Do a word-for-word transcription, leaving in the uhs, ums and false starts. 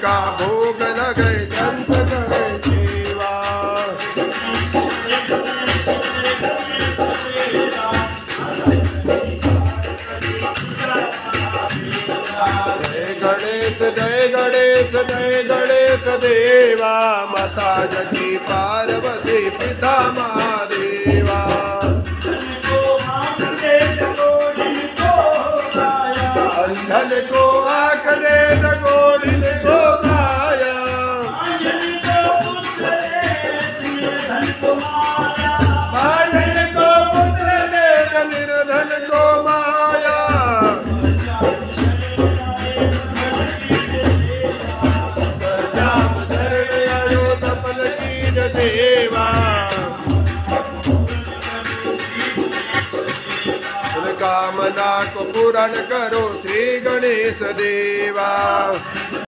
का भोग लगे संत करे सेवा। जय गणेश जय गणेश जय गणेश देवा, माता जगी पार्वती पिता महादेवा। अंधन को आँख दे गोड़िन को काया, बांधन को पुत्र दे निर्धन को माया। देवा कामना को पूर्ण करो श्री गणेश देवा।